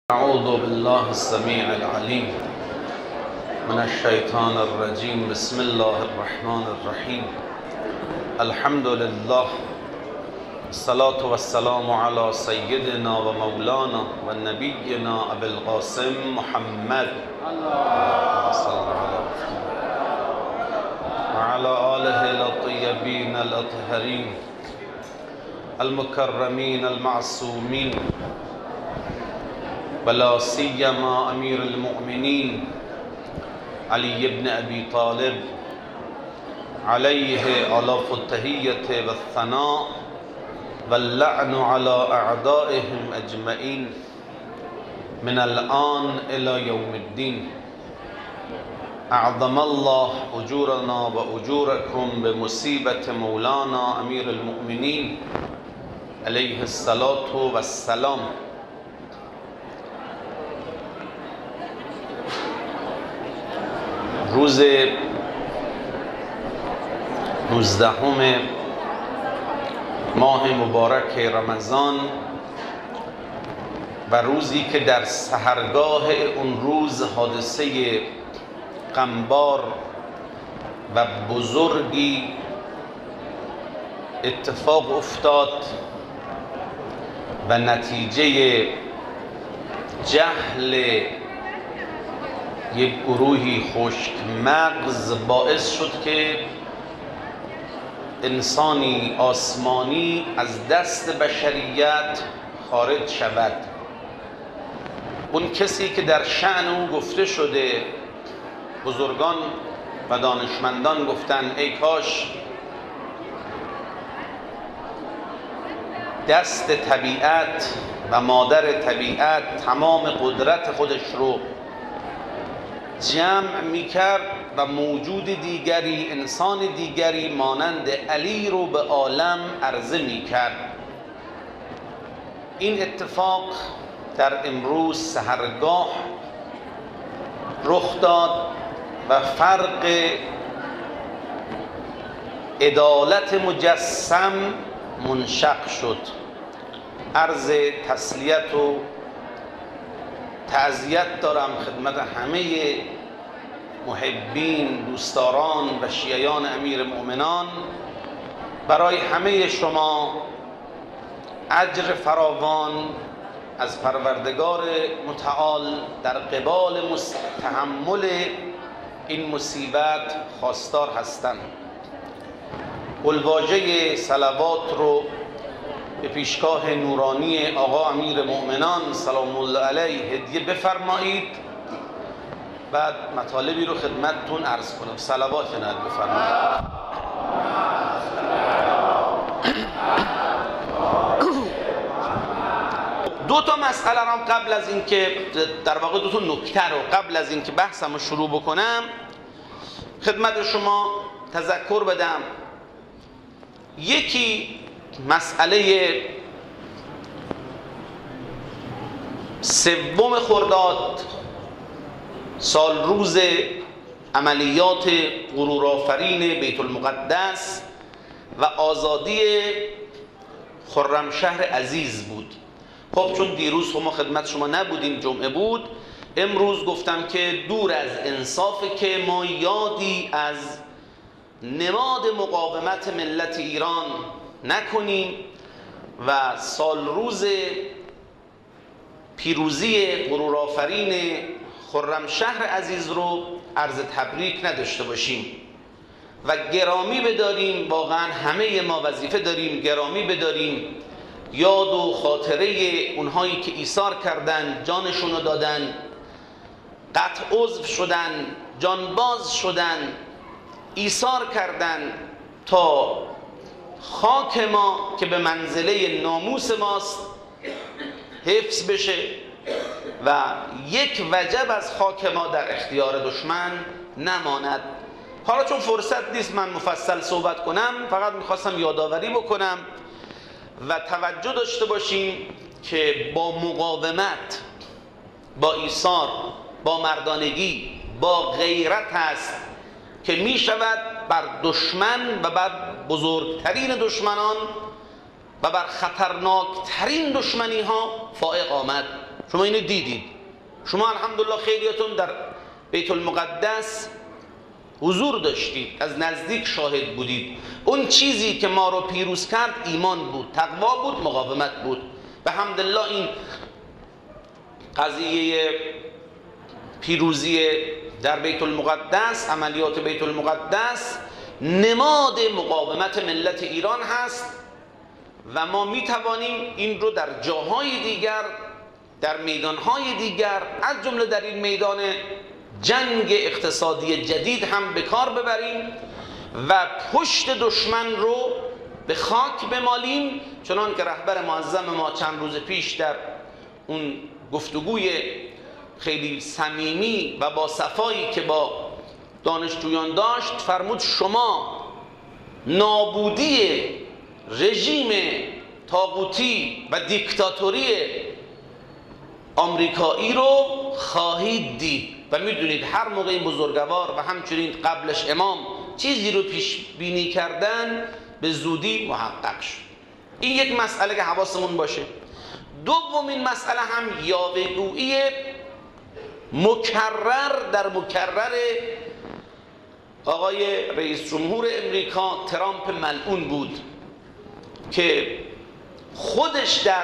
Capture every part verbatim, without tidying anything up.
أعوذ بالله السميع العليم من الشيطان الرجيم. بسم الله الرحمن الرحيم. الحمد لله، الصلاة والسلام على سيدنا ومولانا ونبينا أبي القاسم محمد صلى الله عليه وسلم وعلى آله الطيبين الأطهرين المكرمين المعصومين، ولا سيما أمير المؤمنين علي بن أبي طالب عليه آلاف التحية والثناء واللعن على أعدائهم أجمعين من الآن إلى يوم الدين. أعظم الله أجورنا وأجوركم بمصيبة مولانا أمير المؤمنين عليه الصلاة والسلام. روز نوزدهم ماه مبارک رمضان و روزی که در سحرگاه اون روز حادثه غمبار و بزرگی اتفاق افتاد و نتیجه جهل یک گروهی خشک مغز باعث شد که انسانی آسمانی از دست بشریت خارج شود. اون کسی که در شأن او گفته شده، بزرگان و دانشمندان گفتن ای کاش دست طبیعت و مادر طبیعت تمام قدرت خودش رو جمع میکرد و موجود دیگری، انسان دیگری مانند علی رو به عالم عرضه میکرد. این اتفاق در امروز سحرگاه رخ داد و فرق عدالت مجسم منشق شد. عرض تسلیت و تعزیت دارم خدمت همه محبین، دوستداران و شیعیان امیر مؤمنان. برای همه شما اجر فراوان از پروردگار متعال در قبال تحمل این مصیبت خواستار هستند. الواژه صلوات رو به پیشگاه نورانی آقا امیر مؤمنان سلام الله علیه هدیه بفرمایید. بعد مطالبی رو خدمتتون عرض کنم. صلوات عنایت بفرمایید. دو تا مسئله رو قبل از اینکه در واقع دو تا نکته رو قبل از اینکه بحثم رو شروع بکنم خدمت شما تذکر بدم. یکی مسئله سوم خرداد، سال روز عملیات غرورآفرین بیت المقدس و آزادی خرمشهر عزیز بود. خب چون دیروز ما خدمت شما نبودیم، جمعه بود، امروز گفتم که دور از انصافه که ما یادی از نماد مقاومت ملت ایران نکنیم و سال روز پیروزی غرورآفرین خرمشهر عزیز رو عرض تبریک نداشته باشیم و گرامی بداریم. واقعا همه ما وظیفه داریم گرامی بداریم یاد و خاطره اونهایی که ایثار کردن، جانشون رو دادن، قطع عضو شدن، جانباز شدن، ایثار کردن تا خاک ما که به منزله ناموس ماست حفظ بشه و یک وجب از خاک ما در اختیار دشمن نماند. حالا چون فرصت نیست من مفصل صحبت کنم، فقط میخواستم یادآوری بکنم و توجه داشته باشیم که با مقاومت، با ایثار، با مردانگی، با غیرت است که می شود بر دشمن و بر بزرگترین دشمنان و بر خطرناکترین دشمنی ها فائق آمد. شما اینو دیدید. شما الحمدلله خیلیاتون در بیت المقدس حضور داشتید، از نزدیک شاهد بودید. اون چیزی که ما رو پیروز کرد ایمان بود، تقوا بود، مقاومت بود. به حمدالله این قضیه پیروزی در بیت المقدس، عملیات بیت المقدس، نماد مقاومت ملت ایران هست و ما می توانیم این رو در جاهای دیگر، در میدانهای دیگر، از جمله در این میدان جنگ اقتصادی جدید هم به کار ببریم و پشت دشمن رو به خاک بمالیم، چنان که رهبر معظم ما چند روز پیش در اون گفتگوی خیلی صمیمی و با صفایی که با دانشجویان داشت فرمود شما نابودی رژیم طاغوتی و دیکتاتوری آمریکایی رو خواهید دید و میدونید هر موقع این بزرگوار و همچنین قبلش امام چیزی رو پیش بینی کردن به زودی محقق شد. این یک مسئله که حواسمون باشه. دومین مسئله هم یاوه‌گویی مکرر در مکرر آقای رئیس جمهور امریکا ترامپ ملعون بود که خودش در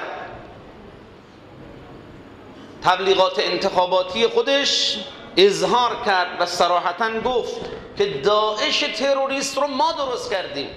تبلیغات انتخاباتی خودش اظهار کرد و صراحتاً گفت که داعش تروریست رو ما درست کردیم.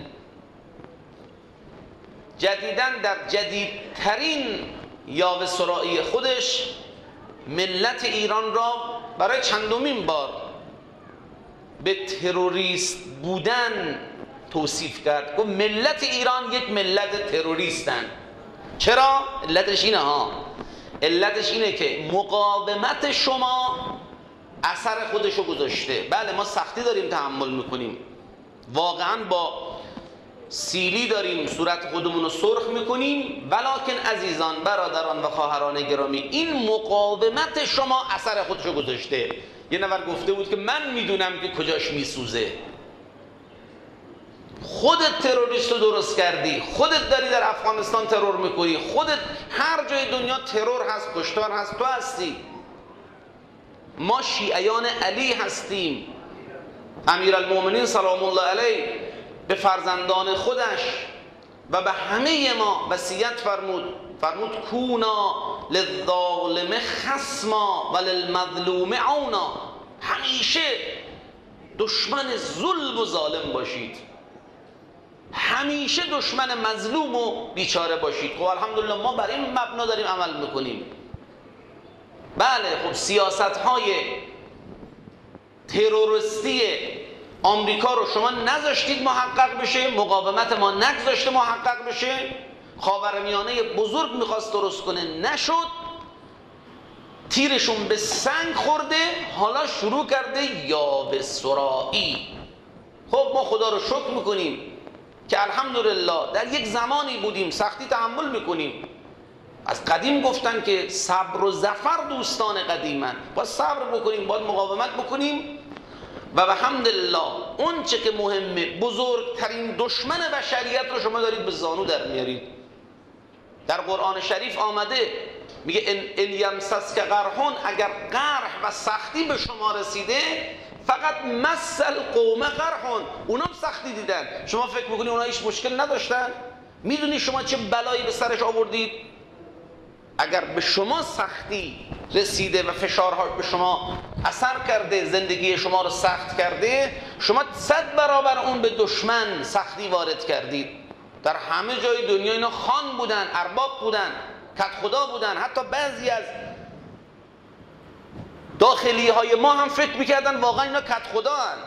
جدیداً در جدیدترین یاوه سرایی خودش ملت ایران را برای چندمین بار به تروریست بودن توصیف کرد. گفت ملت ایران یک ملت تروریستن. چرا؟ علتش اینه ها علتش اینه که مقاومت شما اثر خودشو گذاشته. بله ما سختی داریم تحمل میکنیم، واقعا با سیلی داریم صورت خودمون رو سرخ میکنیم، ولکن عزیزان، برادران و خواهران گرامی، این مقاومت شما اثر خودشو گذاشته. یه نفر گفته بود که من میدونم که کجاش میسوزه. خودت تروریست رو درست کردی، خودت داری در افغانستان ترور میکنی، خودت هر جای دنیا ترور هست، کشتار هست، تو هستی. ما شیعیان علی هستیم. امیرالمومنین سلام الله علیه به فرزندان خودش و به همه ما وصیت فرمود فرمود کونا للظالم خصما و للمظلوم عونا. همیشه دشمن ظلم و ظالم باشید، همیشه دشمن مظلوم و بیچاره باشید. خب الحمدلله ما بر این مبنا داریم عمل میکنیم. بله خب سیاست های تروریستی آمریکا رو شما نذاشتید محقق بشه، مقاومت ما نگذاشته محقق بشه، خاورمیانه بزرگ میخواست درست کنه نشد، تیرشون به سنگ خورده، حالا شروع کرده یاوه سرایی. خب ما خدا رو شکر میکنیم که الحمدلله در یک زمانی بودیم سختی تحمل میکنیم. از قدیم گفتن که صبر و ظفر دوستان قدیمن، باید صبر بکنیم، باید مقاومت بکنیم و به حمدالله اون چه که مهمه، بزرگترین دشمن بشریت رو شما دارید به زانو در میارید. در قرآن شریف آمده میگه ان یمسسک قرحون، اگر قرح و سختی به شما رسیده، فقط مثل قوم قرحون، اونام سختی دیدن. شما فکر میکنی اونا هیچ مشکل نداشتن؟ میدونی شما چه بلایی به سرش آوردید؟ اگر به شما سختی رسیده و فشارها به شما اثر کرده، زندگی شما رو سخت کرده، شما صد برابر اون به دشمن سختی وارد کردید. در همه جای دنیا اینا خان بودن، ارباب بودن، کت خدا بودن. حتی بعضی از داخلی های ما هم فکر میکردن واقعا اینا کت خدا هن.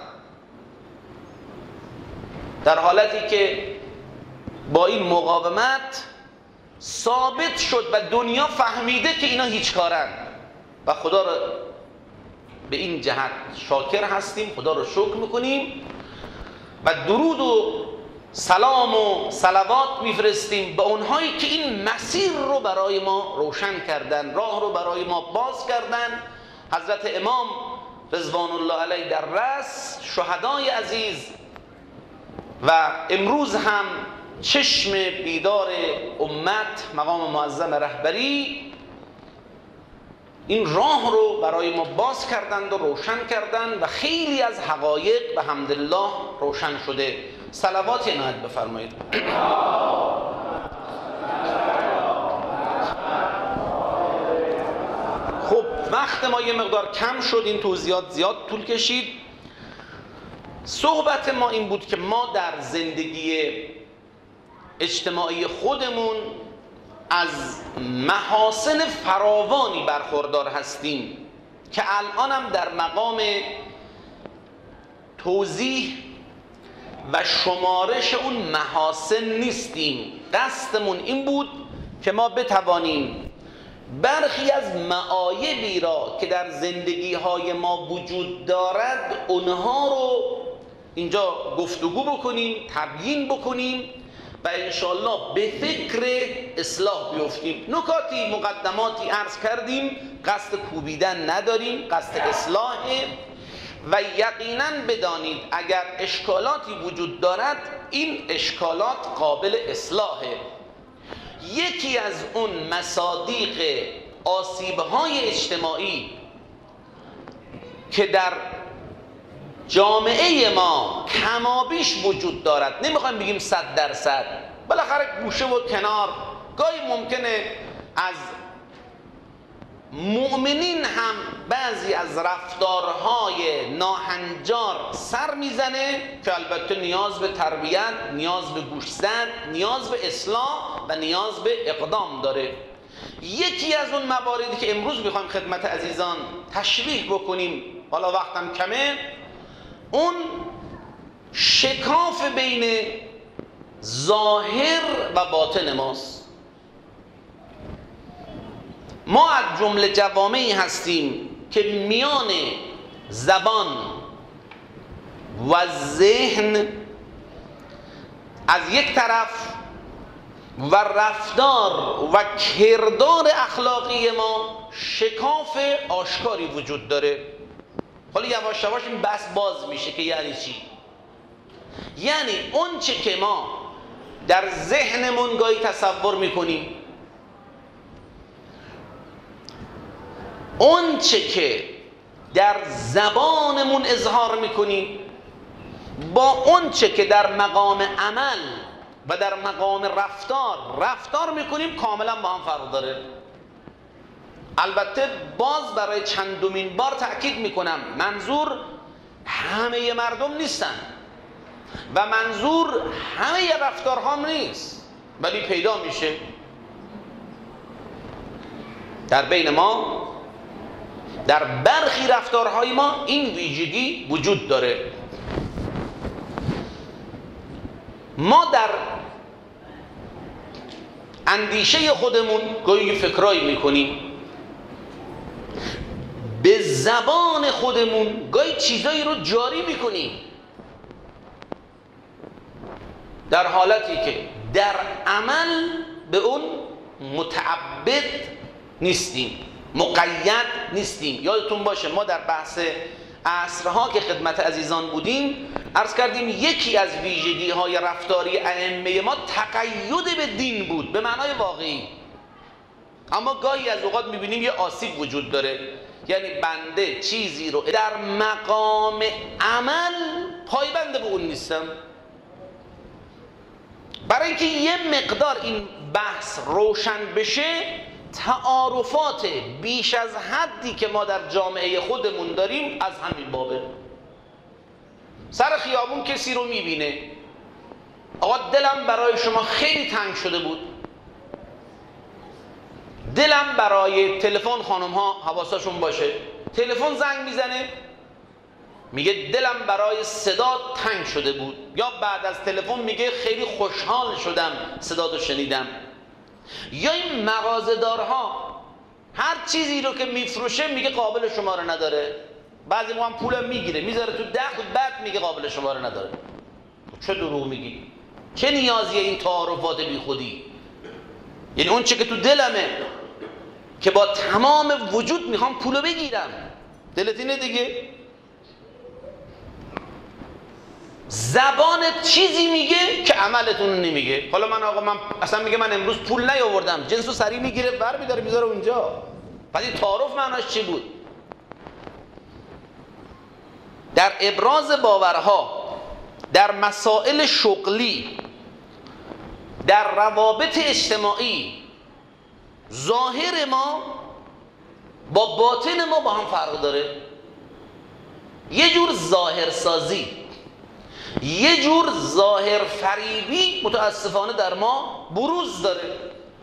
در حالتی که با این مقاومت ثابت شد و دنیا فهمیده که اینا هیچ کارن و خدا رو به این جهت شاکر هستیم، خدا رو شکر میکنیم و درود و سلام و صلوات میفرستیم به اونهایی که این مسیر رو برای ما روشن کردن، راه رو برای ما باز کردن. حضرت امام رضوان الله علیه در رأس، شهدای عزیز و امروز هم چشم بیدار امت، مقام معظم رهبری، این راه رو برای ما باز کردند و روشن کردند و خیلی از حقایق به حمدالله روشن شده. صلوات عنایت بفرمایید. خب وقت ما یه مقدار کم شد، این توضیحات زیاد طول کشید. صحبت ما این بود که ما در زندگی اجتماعی خودمون از محاسن فراوانی برخوردار هستیم که الان هم در مقام توضیح و شمارش اون محاسن نیستیم. قصدمون این بود که ما بتوانیم برخی از معایبی را که در زندگی های ما وجود دارد اونها رو اینجا گفتگو بکنیم، تبیین بکنیم و انشالله به فکر اصلاح بیفتیم. نکاتی مقدماتی عرض کردیم، قصد کوبیدن نداریم، قصد اصلاحه و یقینا بدانید اگر اشکالاتی وجود دارد این اشکالات قابل اصلاحه. یکی از اون مصادیق آسیب‌های اجتماعی که در جامعه ما کمابیش وجود دارد، نمیخوایم بگیم صد درصد، بالاخره گوشه و کنار گاهی ممکنه از مؤمنین هم بعضی از رفتارهای ناهنجار سر میزنه که البته نیاز به تربیت، نیاز به گوشزد، نیاز به اصلاح و نیاز به اقدام داره. یکی از اون مواردی که امروز میخوایم خدمت عزیزان تشریح بکنیم، حالا وقتم کمه، اون شکاف بین ظاهر و باطن ماست. ما از جمله جوامعی هستیم که میان زبان و ذهن از یک طرف و رفتار و کردار اخلاقی ما شکاف آشکاری وجود داره. حالا یواش یواش این بحث باز میشه که یعنی چی؟ یعنی اون چه که ما در ذهنمون گاهی تصور میکنیم، اون چه که در زبانمون اظهار میکنیم، با اون چه که در مقام عمل و در مقام رفتار رفتار میکنیم کاملا با هم فرق داره. البته باز برای چندمین بار تأکید میکنم منظور همه مردم نیستن و منظور همه رفتارها نیست، ولی پیدا میشه در بین ما، در برخی رفتارهای ما این ویژگی وجود داره. ما در اندیشه خودمون گاهی فکرایی میکنیم، به زبان خودمون گاهی چیزایی رو جاری میکنیم، در حالتی که در عمل به اون متعبد نیستیم، مقید نیستیم. یادتون باشه ما در بحث عصرها که خدمت عزیزان بودیم عرض کردیم یکی از ویژگی های رفتاری ائمه ما تقید به دین بود به معنای واقعی. اما گاهی از اوقات میبینیم یه آسیب وجود داره، یعنی بنده چیزی رو در مقام عمل پایبند به اون نیستم. برای اینکه یه مقدار این بحث روشن بشه، تعارفات بیش از حدی که ما در جامعه خودمون داریم از همین بابه. سر خیابون کسی رو میبینه، آقا دلم برای شما خیلی تنگ شده بود، دلم برای تلفن، خانم ها حواسشون باشه، تلفن زنگ میزنه میگه دلم برای صدا تنگ شده بود، یا بعد از تلفن میگه خیلی خوشحال شدم صداتو شنیدم. یا این مغازه‌دارها هر چیزی رو که میفروشه میگه قابل شماره نداره، بعضی موقع هم پولم میگیره میذاره تو دخل، بعد میگه قابل شماره نداره. چه دروغ میگی؟ چه نیازیه این تعارفات بی خودی؟ یعنی اون چه که تو دلمه که با تمام وجود میخوام پولو بگیرم، دلت اینه دیگه. زبانت چیزی میگه که عملتون نمیگه. حالا من آقا من اصلا میگه من امروز پول نیاوردم، جنسو سری میگیره بر میداره میذاره اونجا، پس این تعارف معناش چی بود؟ در ابراز باورها، در مسائل شغلی، در روابط اجتماعی، ظاهر ما با باطن ما با هم فرق داره. یه جور ظاهر سازی، یه جور ظاهر فریبی متاسفانه در ما بروز داره.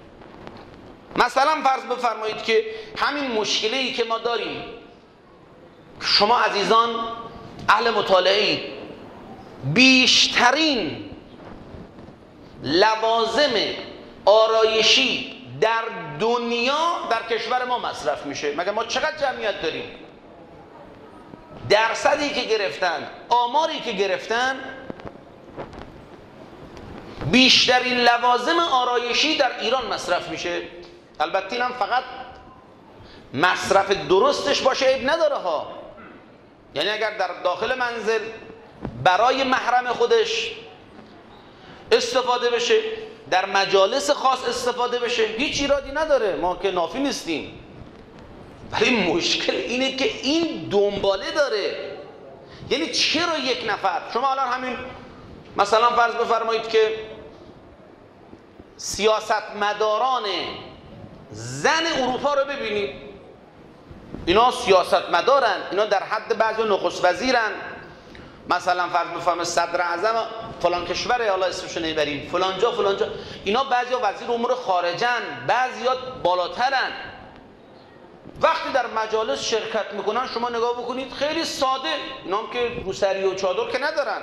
مثلا فرض بفرمایید که همین مشکلی که ما داریم، شما عزیزان اهل مطالعه، بیشترین لوازم آرایشی در دنیا در کشور ما مصرف میشه. مگه ما چقدر جمعیت داریم؟ درصدی که گرفتن، آماری که گرفتن، بیشترین لوازم آرایشی در ایران مصرف میشه. البته اینم فقط مصرف درستش باشه عیب نداره ها. یعنی اگر در داخل منزل برای محرم خودش استفاده بشه، در مجالس خاص استفاده بشه، هیچ ایرادی نداره، ما که نافی نیستیم. ولی مشکل اینه که این دنباله داره. یعنی چرا یک نفر، شما الان همین مثلا فرض بفرمایید که سیاستمداران زن اروپا رو ببینید، اینا سیاستمدارن، اینا در حد بعضی نخست وزیرن، مثلا فرض بفرمایید صدر اعظم فلان کشوره، حالا اسمشو نمیبریم، فلان جا فلان جا، اینا بعضیا وزیر امور خارجن، بعضیا بالاترن. وقتی در مجالس شرکت میکنن شما نگاه بکنید خیلی ساده، اینا هم که روسری و چادر که ندارن،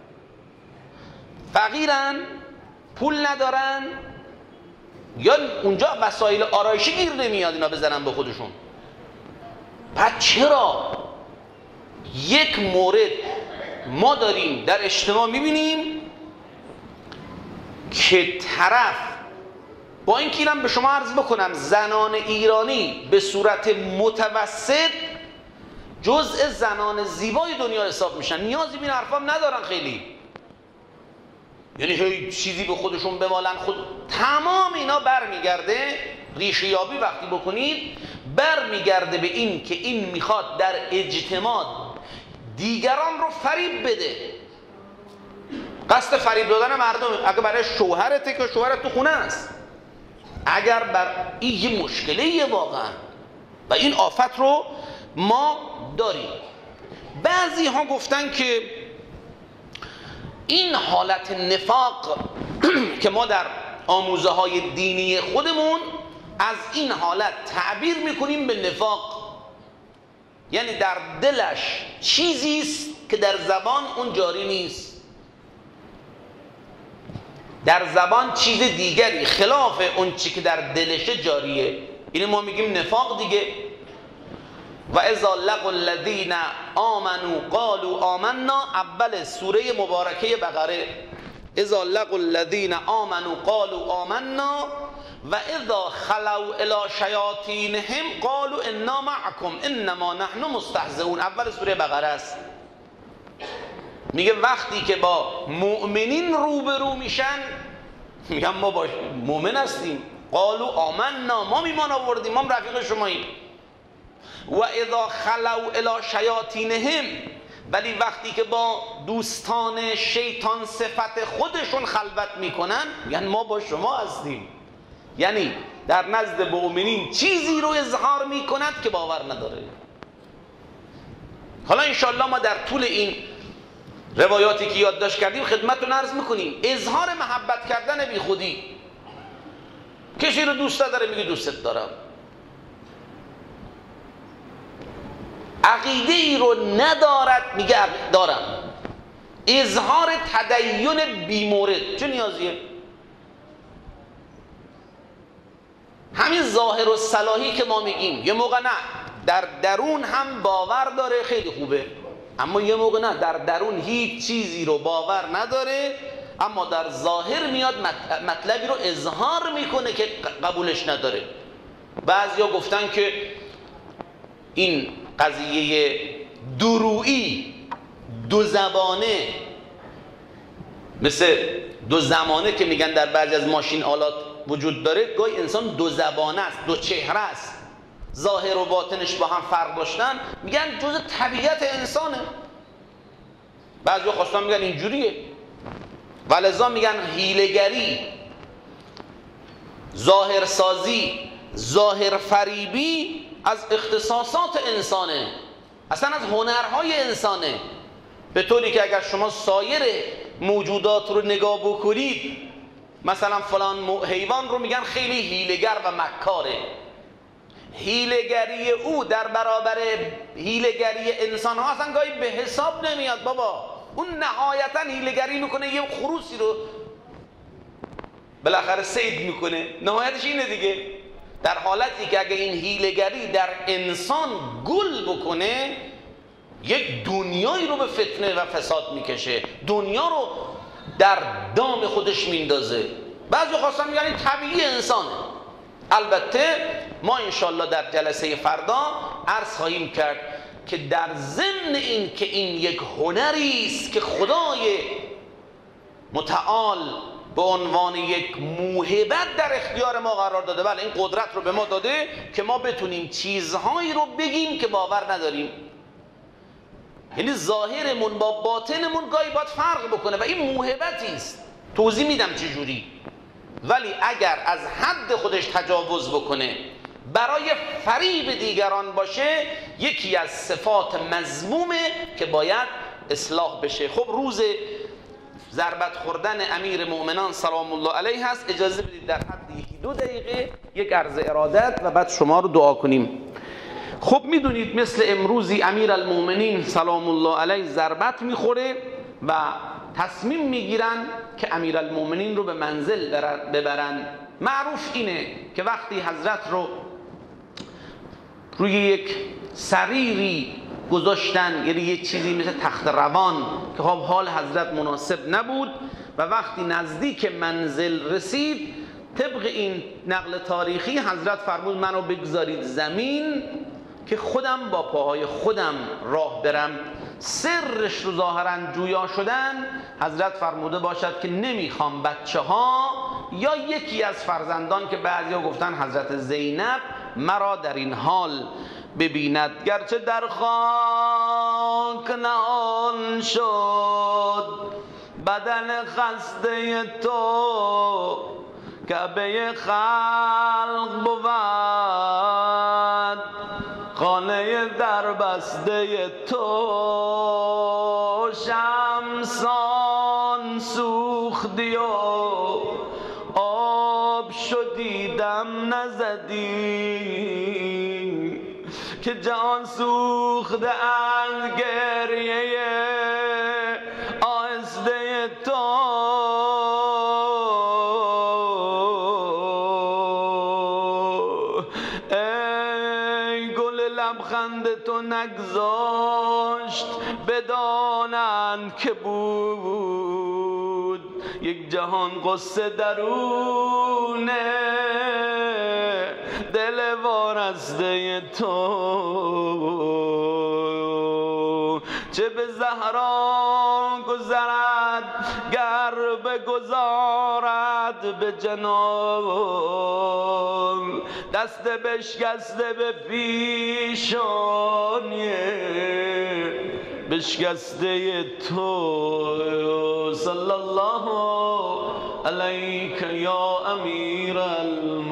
فقیرن، پول ندارن، یا اونجا وسایل آرایشی گیر نمیاد اینا بزنن به خودشون. پس چرا یک مورد ما داریم در اجتماع میبینیم که طرف، با این که اینم به شما عرض بکنم زنان ایرانی به صورت متوسط جزء زنان زیبای دنیا حساب میشن، نیازی به این حرفام ندارن خیلی، یعنی هی چیزی به خودشون بمالن. خود تمام اینا برمیگرده، ریشه یابی وقتی بکنید برمیگرده به این که این میخواد در اجتماع دیگران رو فریب بده. قصد فریب دادن مردم، اگر برای شوهرته که شوهرت تو خونه است، اگر بر این یه مشکلیه واقعا و این آفت رو ما داریم. بعضی ها گفتن که این حالت نفاق که ما در آموزه های دینی خودمون از این حالت تعبیر میکنیم به نفاق، یعنی در دلش چیزی است که در زبان اون جاری نیست، در زبان چیز دیگری خلاف اون چی که در دلش جاریه، اینو ما میگیم نفاق دیگه. و اذا لقوا الذین آمنوا قالوا آمنا، اول سوره مبارکه بقره، اذا لقوا الذین آمنوا قالوا آمنا و اذا خلوا الی شیاطینهم قالوا انا معکم انما نحن مستهزئون، اول سوره بقره است. میگه وقتی که با مؤمنین روبرو میشن میگن ما با مؤمن هستیم، قالوا آمنا، ما ایمان آوردیم، ما رفیق شماییم. و اذا خلوا الی شیاطینهم، ولی وقتی که با دوستان شیطان صفت خودشون خلوت میکنن میگن ما با شما هستیم. یعنی در نزد مؤمنین چیزی رو اظهار میکند که باور نداره. حالا انشالله ما در طول این روایاتی که یادداشت کردیم خدمتتون عرض میکنیم. اظهار محبت کردن بی خودی، کسی رو دوست داره میگه دوستت دارم، عقیده ای رو ندارد میگه دارم، اظهار تدین بی مورد، چه نیازیه؟ همین ظاهر و صلاحی که ما میگیم یه موقع نه در درون هم باور داره خیلی خوبه، اما یه موقع نه در درون هیچ چیزی رو باور نداره اما در ظاهر میاد مطلبی رو اظهار میکنه که قبولش نداره. بعضیا گفتن که این قضیه درویی، دو زبانه، مثل دو زمانه که میگن در بعضی از ماشین آلات وجود داره، گاهی انسان دو زبانه است، دو چهره است. ظاهر و باطنش با هم فرق داشتن، میگن جز طبیعت انسانه. بعضی خواستان میگن اینجوریه، ولذا میگن حیله‌گری، ظاهرسازی، ظاهر فریبی از اختصاصات انسانه، اصلا از هنرهای انسانه. به طوری که اگر شما سایر موجودات رو نگاه بکنید، مثلا فلان حیوان رو میگن خیلی حیله‌گر و مکاره، حیله‌گری او در برابر حیله‌گری انسان ها اصلا گاهی به حساب نمیاد. بابا اون نهایتا حیله‌گری میکنه، یه خروسی رو بالاخره صید میکنه، نهایتش اینه دیگه. در حالتی که اگه این حیله‌گری در انسان گل بکنه، یک دنیایی رو به فتنه و فساد میکشه، دنیا رو در دام خودش میندازه. بعضی خواستن میگن این طبیعی انسانه. البته ما انشالله در جلسه فردا عرض خواهیم کرد که در ضمن این که این یک هنری است که خدای متعال به عنوان یک موهبت در اختیار ما قرار داده، بله این قدرت رو به ما داده که ما بتونیم چیزهایی رو بگیم که باور نداریم. یعنی ظاهرمون با باطنمون گاهی باید فرق بکنه و این موهبتی است. توضیح میدم چجوری. ولی اگر از حد خودش تجاوز بکنه، برای فریب دیگران باشه، یکی از صفات مذمومه که باید اصلاح بشه. خب روز ضربت خوردن امیر مؤمنان سلام الله علیه هست. اجازه بدید در حد یکی دو دقیقه یک عرض ارادت و بعد شما رو دعا کنیم. خب میدونید مثل امروزی امیر المؤمنین سلام الله علیه ضربت میخوره و تصمیم میگیرن که امیر المؤمنین رو به منزل ببرن. معروف اینه که وقتی حضرت رو روی یک سریری گذاشتن، یعنی یه چیزی مثل تخت روان که خب حال حضرت مناسب نبود، و وقتی نزدیک منزل رسید، طبق این نقل تاریخی حضرت فرمود منو بگذارید زمین که خودم با پاهای خودم راه برم. سرش رو ظاهرا جویا شدن، حضرت فرموده باشد که نمیخوام بچه ها یا یکی از فرزندان که بعضیا گفتن حضرت زینب مرا در این حال ببیند. گرچه در خاک نهان شد بدن خسته تو، کعبه خلق بود خانه در بسته تو. شمسان سوختی و آب شدی دم نزدی، که جان سوخته از گریه آهسته تو. لبخند تو نگذاشت بدانند که بود یک جهان قصه درونه دل وارسته تو. چه به زهرا گذرد گر بگذارد به جناب، دست بشکسته به پیشانی بشکسته تو. صلی الله علیک یا امیر المؤمنین.